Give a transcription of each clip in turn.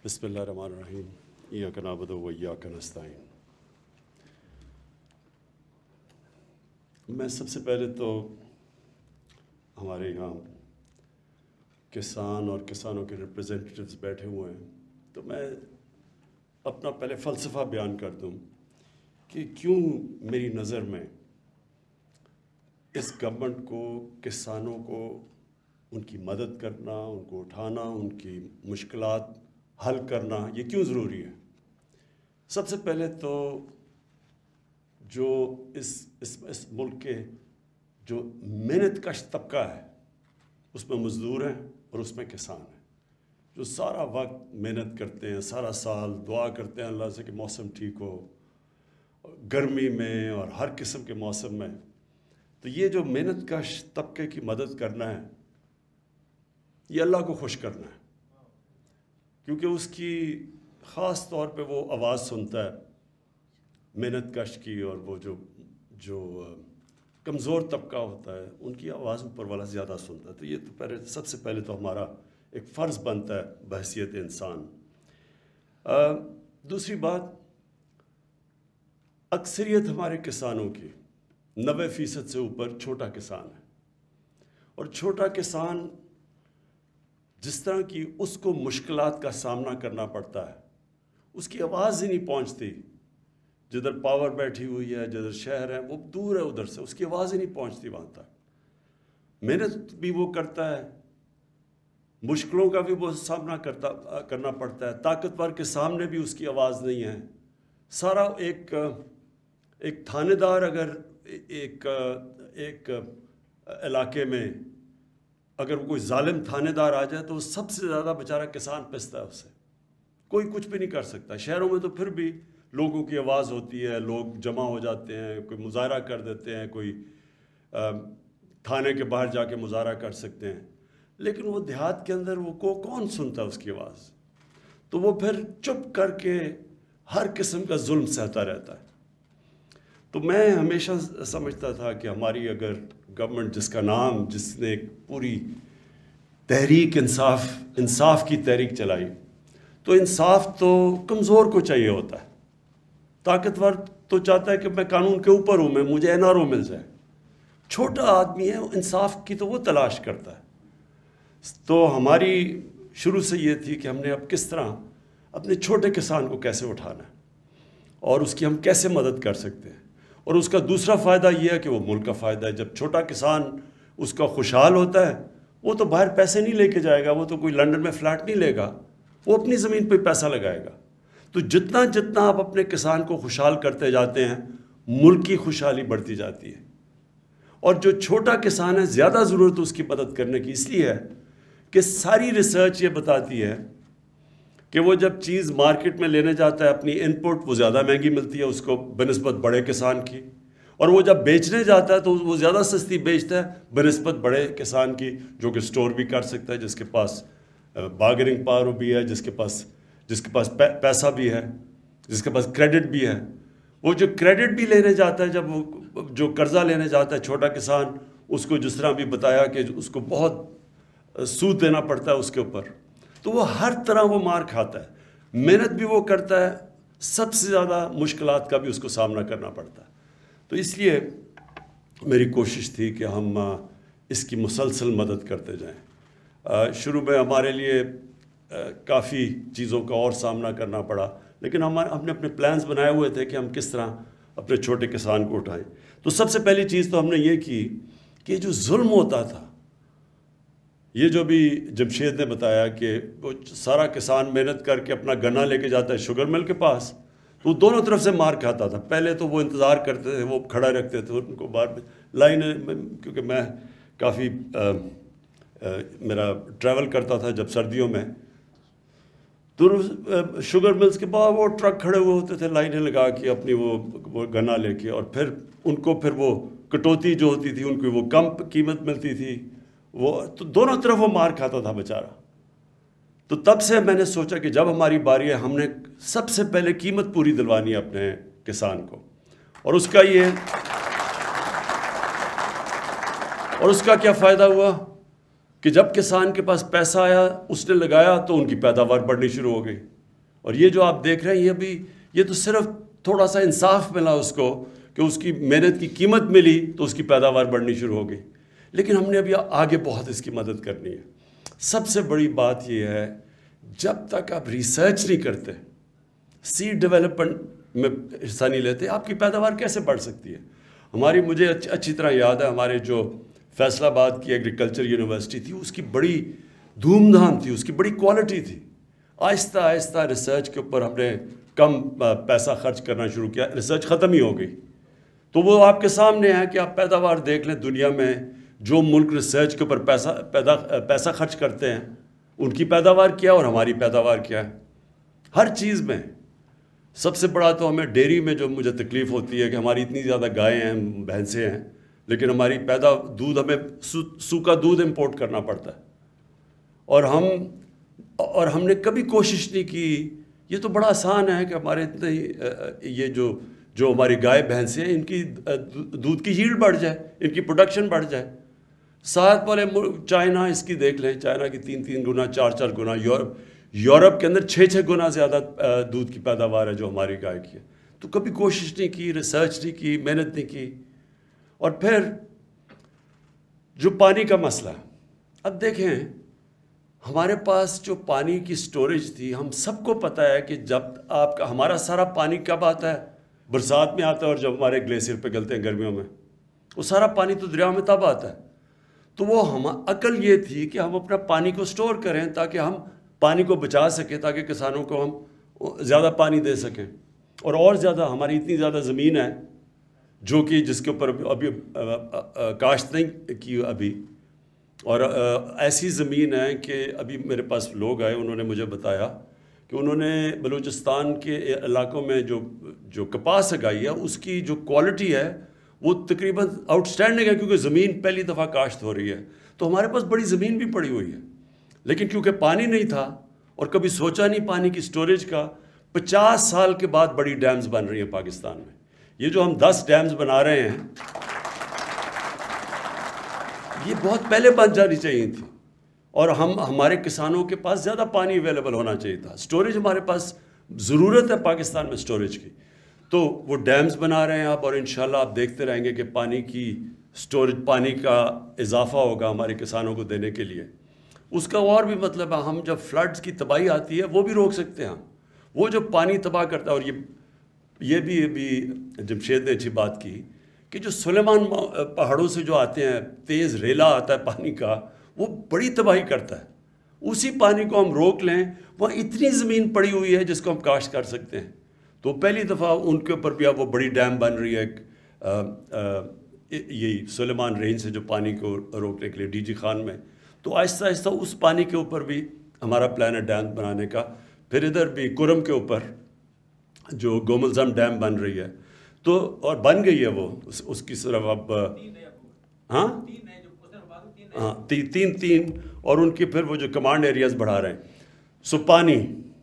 बिस्मिल्लाहिर्रहमानिर्रहीम इय्याक नअबुदु व इय्याक नस्तईन। मैं सबसे पहले तो हमारे यहाँ किसान और किसानों के रिप्रेजेंटेटिव्स बैठे हुए हैं, तो मैं अपना पहले फ़लसफ़ा बयान कर दूँ कि क्यों मेरी नज़र में इस गवर्नमेंट को किसानों को उनकी मदद करना, उनको उठाना, उनकी मुश्किलात हल करना ये क्यों ज़रूरी है। सबसे पहले तो जो इस मुल्क के जो मेहनत कश तबका है उसमें मज़दूर हैं और उसमें किसान हैं, जो सारा वक्त मेहनत करते हैं, सारा साल दुआ करते हैं अल्लाह से कि मौसम ठीक हो, गर्मी में और हर किस्म के मौसम में। तो ये जो मेहनत कश तबके की मदद करना है, ये अल्लाह को खुश करना है, क्योंकि उसकी ख़ास तौर पे वो आवाज़ सुनता है मेहनत कश की, और वो जो कमज़ोर तबका होता है उनकी आवाज़ ऊपर वाला ज़्यादा सुनता है। तो ये तो सबसे पहले तो हमारा एक फ़र्ज़ बनता है बहैसियत इंसान। दूसरी बात, अक्सरियत हमारे किसानों की 90% से ऊपर छोटा किसान है, और छोटा किसान जिस तरह की उसको मुश्किलात का सामना करना पड़ता है, उसकी आवाज़ ही नहीं पहुंचती। जिधर पावर बैठी हुई है, जिधर शहर है, वो दूर है, उधर से उसकी आवाज़ ही नहीं पहुंचती वहाँ तक। मेहनत भी वो करता है, मुश्किलों का भी वो सामना करना पड़ता है, ताकतवर के सामने भी उसकी आवाज़ नहीं है। सारा एक थानेदार अगर एक इलाके में अगर कोई जालिम थानेदार आ जाए तो सबसे ज़्यादा बेचारा किसान पिसता है उससे, कोई कुछ भी नहीं कर सकता। शहरों में तो फिर भी लोगों की आवाज़ होती है, लोग जमा हो जाते हैं, कोई मुजाहरा कर देते हैं, कोई थाने के बाहर जाके मुजाहरा कर सकते हैं, लेकिन वो देहात के अंदर वो कौन सुनता है उसकी आवाज़। तो वो फिर चुप करके हर किस्म का जुल्म सहता रहता है। तो मैं हमेशा समझता था कि हमारी अगर गवर्नमेंट जिसने पूरी तहरीक इंसाफ की तहरीक चलाई, तो इंसाफ तो कमज़ोर को चाहिए होता है, ताकतवर तो चाहता है कि मैं कानून के ऊपर हूँ, मुझे एनआरओ मिल जाए। छोटा आदमी है, इंसाफ की तो वो तलाश करता है। तो हमारी शुरू से ये थी कि हमने अब किस तरह अपने छोटे किसान को कैसे उठाना है और उसकी हम कैसे मदद कर सकते हैं। और उसका दूसरा फ़ायदा ये है कि वो मुल्क का फ़ायदा है। जब छोटा किसान उसका खुशहाल होता है, वो तो बाहर पैसे नहीं लेके जाएगा, वो तो कोई लंदन में फ्लैट नहीं लेगा, वो अपनी ज़मीन पे पैसा लगाएगा। तो जितना जितना आप अपने किसान को खुशहाल करते जाते हैं, मुल्क की खुशहाली बढ़ती जाती है। और जो छोटा किसान है, ज़्यादा ज़रूरत उसकी मदद करने की इसलिए है कि सारी रिसर्च ये बताती है कि वो जब चीज़ मार्केट में लेने जाता है अपनी इनपुट, वो ज़्यादा महंगी मिलती है उसको बनिस्बत बड़े किसान की, और वो जब बेचने जाता है तो वो ज़्यादा सस्ती बेचता है बनिस्बत बड़े किसान की, जो कि स्टोर भी कर सकता है, जिसके पास बार्गेनिंग पावर भी है, जिसके पास पैसा भी है, जिसके पास क्रेडिट भी है। वो जो क्रेडिट भी लेने जाता है, जब वो जो कर्ज़ा लेने जाता है छोटा किसान, उसको जिस तरह भी बताया कि उसको बहुत सूद देना पड़ता है उसके ऊपर, तो वो हर तरह वो मार खाता है। मेहनत भी वो करता है, सबसे ज़्यादा मुश्किलात का भी उसको सामना करना पड़ता है। तो इसलिए मेरी कोशिश थी कि हम इसकी मुसलसल मदद करते जाएं। शुरू में हमारे लिए काफ़ी चीज़ों का और सामना करना पड़ा, लेकिन हमने अपने प्लान्स बनाए हुए थे कि हम किस तरह अपने छोटे किसान को उठाएं। तो सबसे पहली चीज़ तो हमने ये की कि जो जुल्म होता था, ये जो भी जमशेद ने बताया कि वो सारा किसान मेहनत करके अपना गन्ना लेके जाता है शुगर मिल के पास, तो वो दोनों तरफ से मार खाता था। पहले तो वो इंतज़ार करते थे, वो खड़ा रखते थे उनको बाहर में लाइन, क्योंकि मैं काफ़ी मेरा ट्रैवल करता था जब सर्दियों में, तो शुगर मिल्स के बाद वो ट्रक खड़े हुए होते थे लाइनें लगा के अपनी वो गन्ना लेके, और फिर उनको फिर वो कटौती जो होती थी उनको वो कम कीमत मिलती थी, वो तो दोनों तरफ वो मार खाता था बेचारा। तो तब से मैंने सोचा कि जब हमारी बारी है, हमने सबसे पहले कीमत पूरी दिलवानी है अपने किसान को। और उसका क्या फ़ायदा हुआ کہ جب کسان کے پاس پیسہ آیا اس نے لگایا تو ان کی پیداوار بڑھنی شروع ہو گئی. اور یہ جو آپ دیکھ رہے ہیں یہ تو صرف تھوڑا سا انصاف ملا اس کو کہ اس کی محنت کی قیمت ملی تو اس کی پیداوار بڑھنی شروع ہو گئی. لیکن ہم نے ابھی آگے بہت اس کی مدد کرنی ہے. سب سے بڑی بات یہ ہے جب تک آپ ریسرچ نہیں کرتے, سیڈ ڈیولپمنٹ میں حصہ نہیں لیتے, آپ کی پیداوار کیسے بڑھ سکتی ہے؟ مجھے اچھی طرح یاد ہے ہمارے جو فیصل آباد کی ایگریکلچر یونیورسٹی تھی, اس کی بڑی دھوم دھام تھی, اس کی بڑی کوالٹی تھی. آہستہ آہستہ ریسرچ کے اوپر ہم نے کم پیسہ خرچ کرنا شروع کیا, ریسرچ ختم ہی ہو گئی. تو وہ آپ کے سامنے ہے کہ آپ پیداوار دیکھ لیں, دنیا میں جو ملک ریسرچ کے اوپر پیسہ خرچ کرتے ہیں ان کی پیداوار کیا اور ہماری پیداوار کیا ہے. ہر چیز میں سب سے بڑا تو ہمیں ڈیری میں جو مجھے تکلیف ہوتی ہے کہ ہماری اتنی زیادہ گائیں ہیں, بھینسیں ہیں, لیکن ہماری دودھ ہمیں سوکھا دودھ امپورٹ کرنا پڑتا ہے. اور ہم نے کبھی کوشش نہیں کی. یہ تو بڑا آسان ہے کہ ہمارے یہ جو ہماری گائے بھینسیں ہیں ان کی دودھ کی ییلڈ بڑھ جائے, ان کی پروڈکشن بڑھ جائے. ساتھ والے چائنا اس کی دیکھ لیں, چائنا کی 3 گنا 4 گنا, یورپ کے اندر 6 گنا زیادہ دودھ کی پیداوار ہے جو ہماری گائے کی ہے. تو کبھی کوشش نہیں کی, ریسرچ نہیں کی, محنت نہیں کی. اور پھر جو پانی کا مسئلہ, اب دیکھیں ہمارے پاس جو پانی کی سٹوریج تھی, ہم سب کو پتہ ہے کہ جب ہمارا سارا پانی کب آتا ہے, برسات میں آتا ہے, اور جب ہمارے گلیشیئر پہ گلتے ہیں گرمیوں میں, وہ سارا پانی تو دریا میں تب آتا ہے. تو وہ عقل یہ تھی کہ ہم اپنا پانی کو سٹور کریں تاکہ ہم پانی کو بچا سکیں, تاکہ کسانوں کو ہم زیادہ پانی دے سکیں. اور زیادہ ہماری اتنی زیادہ زمین ہے جو کہ جس کے اوپر ابھی کاشت نہیں کی ابھی, اور ایسی زمین ہے کہ ابھی میرے پاس لوگ آئے, انہوں نے مجھے بتایا کہ انہوں نے بلوچستان کے علاقوں میں جو کپاس اگائی ہے اس کی جو کوالٹی ہے وہ تقریباً آؤٹ سٹینڈنگ ہے, کیونکہ زمین پہلی دفعہ کاشت ہو رہی ہے. تو ہمارے پاس بڑی زمین بھی پڑی ہوئی ہے, لیکن کیونکہ پانی نہیں تھا اور کبھی سوچا نہیں پانی کی سٹوریج کا, 50 سال کے بعد بڑی ڈیمز بن رہی ہیں پاکستان میں. یہ جو ہم 10 ڈیمز بنا رہے ہیں یہ بہت پہلے بن جانی چاہیے تھی, اور ہمارے کسانوں کے پاس زیادہ پانی اویلیبل ہونا چاہیے تھا. سٹوریج ہمارے پاس ضرورت ہے پاکستان میں سٹوریج کی, تو وہ ڈیمز بنا رہے ہیں آپ, اور انشاءاللہ آپ دیکھتے رہیں گے کہ پانی کی سٹوریج, پانی کا اضافہ ہوگا ہمارے کسانوں کو دینے کے لیے. اس کا اور بھی مطلب ہے, ہم جب فلڈز کی تباہی آتی ہے وہ بھی روک سکتے ہیں. وہ جو پانی تباہ کرتا ہے, اور یہ بھی ابھی جمشید نے اچھی بات کی کہ جو سلیمان پہاڑوں سے جو آتے ہیں, تیز ریلا آتا ہے پانی کا, وہ بڑی تباہی کرتا ہے. اسی پانی کو ہم روک لیں, وہاں اتنی زمین پڑی ہوئی ہے جس کو ہم کاشت کر سکتے ہیں. تو پہلی دفعہ ان کے اوپر بھی اب وہ بڑی ڈیم بن رہی ہے, یہی سلیمان رینج سے جو پانی کو روکنے کے لیے ڈی جی خان میں. تو آہستہ آہستہ اس پانی کے اوپر بھی ہمارا پلان ہے ڈیم بنانے کا. پھر ادھر بھی کرم کے اوپر جو گوملزم ڈیم بن رہی ہے, تو اور بن گئی ہے وہ, اس کی صرف اب ہاں 3 اور ان کی پھر وہ جو کمانڈ ایریاز بڑھا رہے ہیں. سو پانی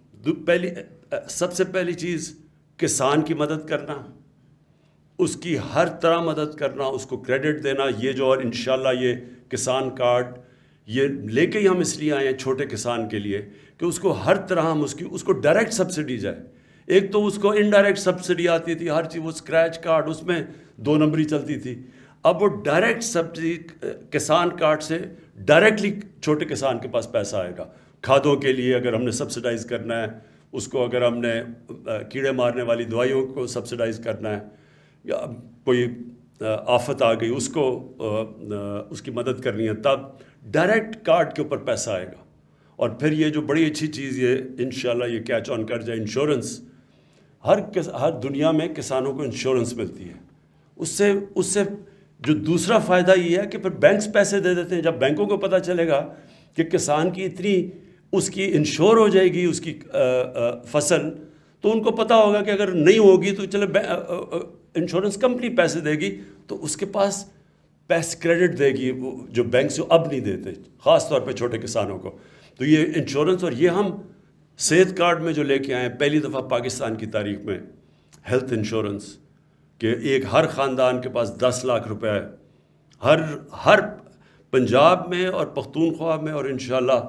سب سے پہلی چیز کسان کی مدد کرنا, اس کی ہر طرح مدد کرنا, اس کو کریڈٹ دینا. یہ جو اور انشاءاللہ یہ کسان کارڈ یہ لے کے ہی ہم اس لیے آئے ہیں چھوٹے کسان کے لیے کہ اس کو ہر طرح ہم اس کو ڈائریکٹ سبسڈی جائے. ایک تو اس کو انڈائریکٹ سبسڈی آتی تھی ہر چیز, وہ اسکریچ کارڈ اس میں 2 نمبری چلتی تھی. اب وہ ڈائریکٹ سبسڈی کسان کارڈ سے ڈائریکٹلی چھوٹے کسان کے پاس پیسہ آئے گا. کھادوں کے لیے اگر ہم نے سبسڈائز کرنا ہے اس کو, اگر ہم نے کیڑے مارنے والی دوائیوں کو سبسڈائز کرنا ہے, یا کوئی آفت آ گئی اس کو اس کی مدد کرنی ہے, تب ڈائریکٹ کارڈ کے اوپر پیسہ آئے گا. اور پھر یہ جو بڑی اچھی چیز یہ انشاءاللہ یہ کیچ آن کر جائے, انشورنس. ہر دنیا میں کسانوں کو انشورنس ملتی ہے. اس سے جو دوسرا فائدہ یہ ہے کہ پھر بینکس پیسے دے دیتے ہیں. جب بینکوں کو پتہ چلے گا کہ کسان کی اتنی اس کی انشور ہو جائے گی اس کی فصل, تو ان کو پتہ ہوگا کہ اگر نہیں ہوگی تو چلے انشورنس کمپنی پیسے دے گی, تو اس کے پاس پیسے کریڈٹ دے گی جو بینک سے اب نہیں دیتے, خاص طور پہ چھوٹے کسانوں کو. تو یہ انشورنس, اور یہ ہم صحت کارڈ میں جو لے کے آئے ہیں پہلی دفعہ پاکستان کی تاریخ میں, ہیلتھ انشورنس, کہ ہر خاندان کے پاس 10 لاکھ روپے ہے, ہر پنجاب میں اور پختونخوا میں اور انشاءاللہ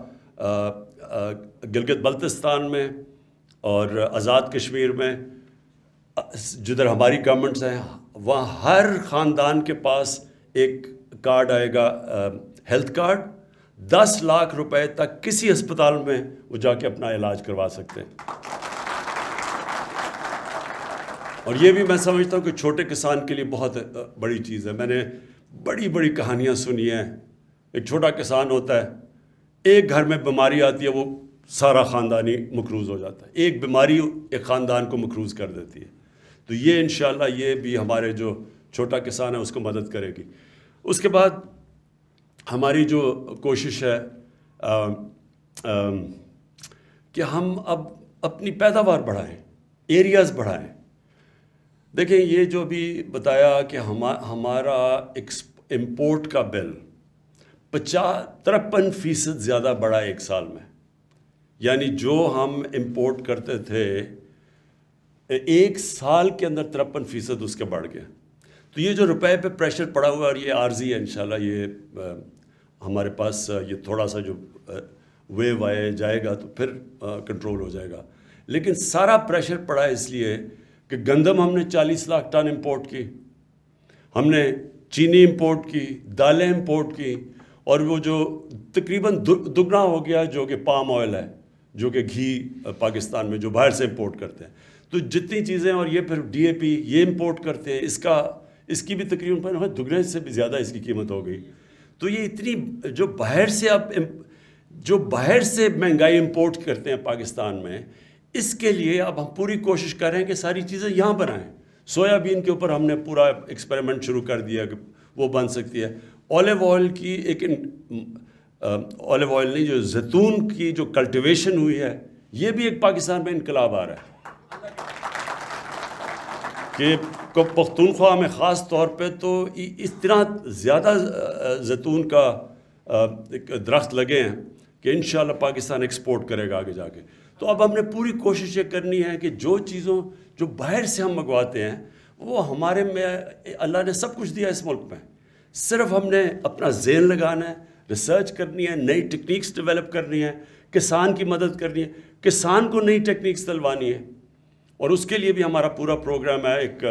گلگت بلتستان میں اور آزاد کشمیر میں جدھر ہماری گورنمنٹس ہیں وہاں ہر خاندان کے پاس ایک کارڈ آئے گا، ہیلتھ کارڈ. 10 لاکھ روپے تک کسی ہسپتال میں وہ جا کے اپنا علاج کروا سکتے ہیں. اور یہ بھی میں سمجھتا ہوں کہ چھوٹے کسان کے لیے بہت بڑی چیز ہے. میں نے بڑی بڑی کہانیاں سنی ہیں. ایک چھوٹا کسان ہوتا ہے، ایک گھر میں بیماری آتی ہے، وہ سارا خاندانی مقروض ہو جاتا ہے. ایک بیماری ایک خاندان کو مقروض کر دیتی ہے. تو یہ انشاءاللہ یہ بھی ہمارے جو چھوٹا کسان ہے اس کو مدد کرے گی. اس کے بعد ہماری جو کوشش ہے کہ ہم اب اپنی پیداوار بڑھائیں، ایریاز بڑھائیں. دیکھیں یہ جو بھی بتایا کہ ہمارا امپورٹ کا بل 53% زیادہ بڑھا ایک سال میں. یعنی جو ہم امپورٹ کرتے تھے ایک سال کے اندر 53% اس کے بڑھ گئے. تو یہ جو روپے پہ پریشر پڑا ہوا ہے اور یہ عارضی ہے، انشاءاللہ یہ ہمارے پاس یہ تھوڑا سا جو ویو آئے جائے گا تو پھر کنٹرول ہو جائے گا. لیکن سارا پریشر پڑا ہے اس لیے کہ گندم ہم نے 40 لاکھ ٹن امپورٹ کی، ہم نے چینی امپورٹ کی، دالیں امپورٹ کی، اور وہ جو تقریباً دگنا ہو گیا جو کہ پام آئل ہے، جو کہ گھی پاکستان میں جو باہر سے امپورٹ کرتے ہیں. تو جتنی چیزیں، اور یہ پھر ڈی اے پی یہ امپورٹ کرتے ہیں، اس کی بھی تقریباً دگنے سے بھی زیادہ اس کی قیمت ہو گئی. تو یہ اتنی جو باہر سے مہنگائی امپورٹ کرتے ہیں پاکستان میں، اس کے لیے اب ہم پوری کوشش کر رہے ہیں کہ ساری چیزیں یہاں بنائیں. سویا بین کے اوپر ہم نے پورا ایکسپیریمنٹ شروع کر دیا کہ وہ بن سکتی ہے. اولیو آئل کی اولیو آئل نہیں، جو زیتون کی جو کلٹیویشن ہوئی ہے، یہ بھی ایک پاکستان میں انقلاب آ رہا ہے کہ پختونخوا میں خاص طور پہ تو اتنا زیادہ زیتون کا درخت لگے ہیں کہ انشاءاللہ پاکستان ایکسپورٹ کرے گا آگے جا کے. تو اب ہم نے پوری کوشش یہ کرنی ہے کہ جو باہر سے ہم منگواتے ہیں وہ ہمارے میں اللہ نے سب کچھ دیا اس ملک میں. صرف ہم نے اپنا ذہن لگانا ہے، ریسرچ کرنی ہے، نئی ٹیکنیکس ڈیولپ کرنی ہے، کسان کی مدد کرنی ہے، کسان کو نئی ٹیکنیکس دلوانی ہے. اور اس کے لیے بھی ہمارا پورا پروگرام ہے، ایک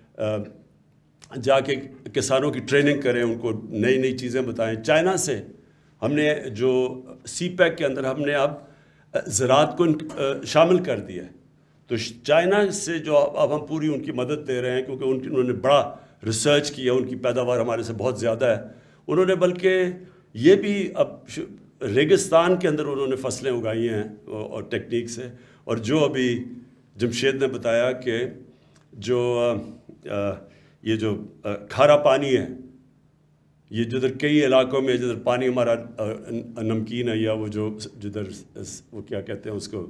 جا کے کسانوں کی ٹریننگ کریں، ان کو نئی نئی چیزیں بتائیں. چائنا سے ہم نے جو سی پیک کے اندر ہم نے اب زراعت کو شامل کر دیا ہے. تو چائنا سے جو اب ہم پوری ان کی مدد دے رہے ہیں، کیونکہ انہوں نے بڑا ریسرچ کیا، ان کی پیداوار ہمارے سے بہت زیادہ ہے. انہوں نے بلکہ یہ بھی اب ریگستان کے اندر انہوں نے فصلیں اگائی ہیں اور ٹیکنیک سے. اور جو ابھی جمشید نے بتایا کہ جو یہ جو کھارا پانی ہے، یہ جدھر کئی علاقوں میں جدھر پانی ہمارا نمکین ہے، یا وہ جو جدھر وہ کیا کہتے ہیں اس کو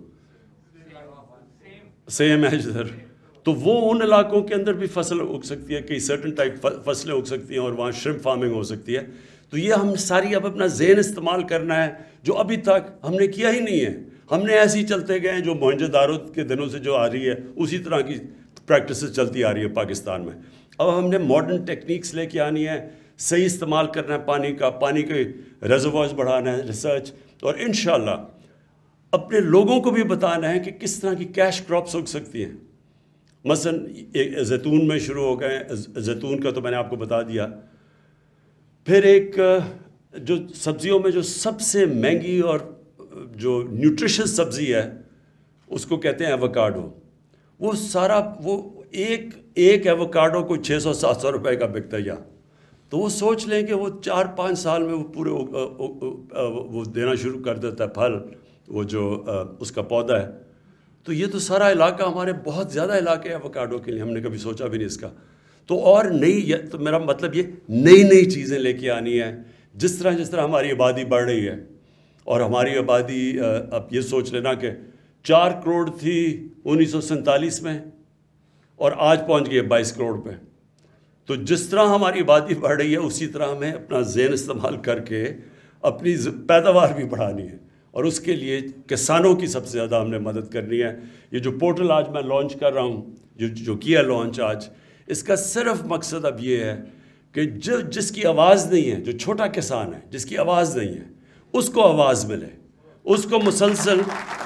سیم ہے جدھر، تو وہ ان علاقوں کے اندر بھی فصل اگ سکتی ہے، کئی سرٹن ٹائپ فصلیں اگ سکتی ہیں، اور وہاں شرمپ فارمنگ ہو سکتی ہے. تو یہ ہم ساری اب اپنا ذہن استعمال کرنا ہے جو ابھی تک ہم نے کیا ہی نہیں ہے. ہم نے ایسے ہی چلتے گئے ہیں، جو موہنجو دارو کے دنوں سے جو آ رہی ہے اسی طرح کی پریکٹسز چلتی آ رہی ہے پاکستان میں. اب ہم نے ماڈرن ٹیکنیکس لے کے آنی ہے، صحیح استعمال کرنا ہے پانی کا، پانی کے ریزروائرز بڑھانا ہے، ریسرچ، اور انشاءاللہ اپنے لوگوں کو بھی بتانا ہے کہ کس طرح کی کیش کراپس اگ سکتی ہیں. مثلا زیتون میں شروع ہو گئے، زیتون کا تو میں نے آپ کو بتا دیا. پھر ایک جو سبزیوں میں جو سب سے مہنگی اور جو نیوٹریشس سبزی ہے اس کو کہتے ہیں ایووکاڈو. وہ سارا وہ ایک ایووکاڈو کو 600-700 روپے کا بکتا ہے. تو وہ سوچ لیں کہ وہ 4-5 سال میں وہ پورے وہ دینا شروع کر دیتا ہے پھل، وہ جو اس کا پودا ہے. تو یہ تو سارا علاقہ ہمارے بہت زیادہ علاقے ہیں ایووکاڈو کے لیے، ہم نے کبھی سوچا بھی نہیں اس کا. تو اور تو میرا مطلب یہ نئی چیزیں لے کے آنی ہے. جس طرح ہماری آبادی بڑھ رہی ہے، اور ہماری آبادی اب یہ سوچ لینا کہ 4 کروڑ تھی 1947 میں، اور آج پہنچ گئی ہے 22 کروڑ پہ. تو جس طرح ہماری آبادی بڑھ رہی ہے اسی طرح ہمیں اپنا ذہن استعمال کر کے اپنی پیداوار بھی بڑھانی ہے، اور اس کے لیے کسانوں کی سب سے زیادہ ہم نے مدد کرنی ہے. یہ جو پورٹل آج میں لانچ کر رہا ہوں، جو کیا لانچ آج، اس کا صرف مقصد اب یہ ہے کہ جس کی آواز نہیں ہے، جو چھوٹا کسان ہے جس کی آواز نہیں ہے، اس کو آواز ملے، اس کو مسلسل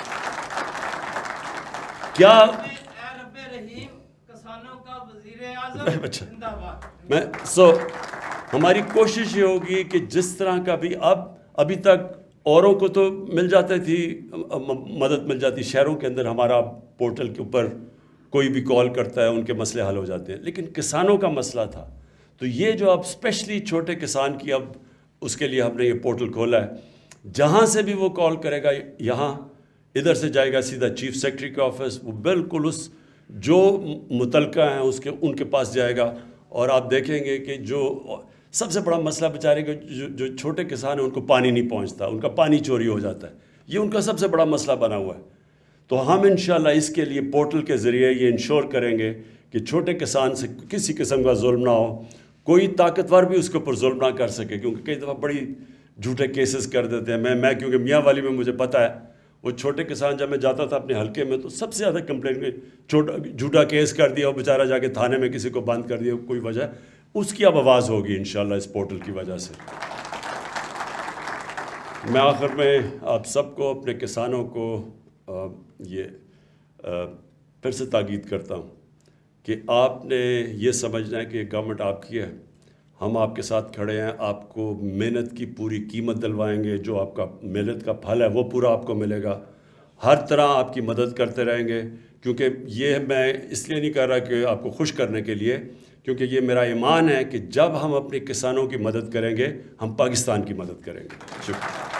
کیا ہماری کوشش یہ ہوگی کہ جس طرح کا بھی ابھی تک اوروں کو تو مل جاتی تھی، مدد مل جاتی، شہروں کے اندر ہمارا پورٹل کے اوپر کوئی بھی کال کرتا ہے، ان کے مسئلے حل ہو جاتے ہیں، لیکن کسانوں کا مسئلہ تھا، تو یہ جو اب اسپیشلی چھوٹے کسان کی اب اس کے لیے ہم نے یہ پورٹل کھولا ہے، جہاں سے بھی وہ کال کرے گا، یہاں ادھر سے جائے گا سیدھا چیف سیکرٹری کے آفس، وہ بالکل اس جو متعلقہ ہیں ان کے پاس جائے گا، اور آپ دیکھیں گے کہ جو سب سے بڑا مسئلہ بیچارے کے جو چھوٹے کسان ہیں ان کو پانی نہیں پہنچتا، ان کا پانی چوری ہو جاتا ہے، یہ ان کا سب سے بڑا مسئلہ بنا ہوا ہے۔ تو ہم انشاءاللہ اس کے لیے پورٹل کے ذریعے یہ انشور کریں گے کہ چھوٹے کسان سے کسی قسم کا ظلم نہ ہو، کوئی طاقتور بھی اس کے اوپر ظلم نہ کر سکے، کیونکہ کئی دفعہ بڑی جھوٹے کیسز کر دیتے ہیں۔ میں کیونکہ میاں والی میں مجھے پتہ ہے، وہ چھوٹے کسان جب میں جاتا تھا اپنے حلقے میں تو سب سے زیادہ کمپلین جھوٹا کیس کر دیا، وہ بیچارہ جا کے تھانے میں کسی کو بند کر دیا، کوئی وجہ، اس کی اب آواز ہوگی انشاءاللہ اس پورٹل کی وجہ سے۔ میں آخر میں آپ سب کو، اپنے کسانوں کو یہ پھر سے تاکید کرتا ہوں کہ آپ نے یہ سمجھنا ہے کہ گورنمنٹ آپ کی ہے، ہم آپ کے ساتھ کھڑے ہیں، آپ کو محنت کی پوری قیمت دلوائیں گے، جو آپ کا محنت کا پھل ہے وہ پورا آپ کو ملے گا، ہر طرح آپ کی مدد کرتے رہیں گے، کیونکہ یہ میں اس لیے نہیں کر رہا کہ آپ کو خوش کرنے کے لیے، کیونکہ یہ میرا ایمان ہے کہ جب ہم اپنے کسانوں کی مدد کریں گے، ہم پاکستان کی مدد کریں گے۔ شکریہ۔